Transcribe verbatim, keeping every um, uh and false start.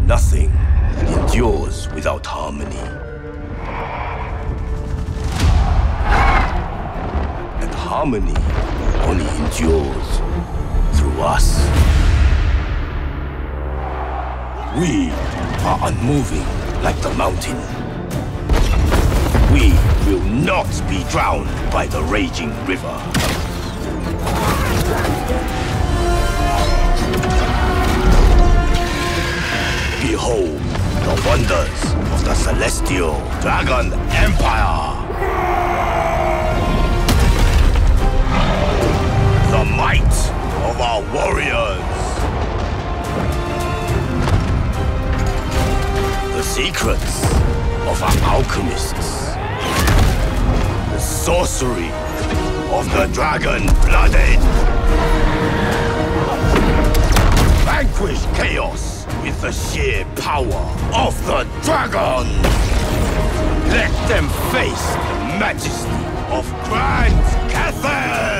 Nothing endures without harmony. And harmony only endures through us. We are unmoving like the mountain. We will not be drowned by the raging river. Behold the wonders of the Celestial Dragon Empire! The might of our warriors! The secrets of our alchemists! The sorcery of the dragon-blooded! Vanquish chaos with the sheer power of the dragon! Let them face the majesty of Grand Cathay!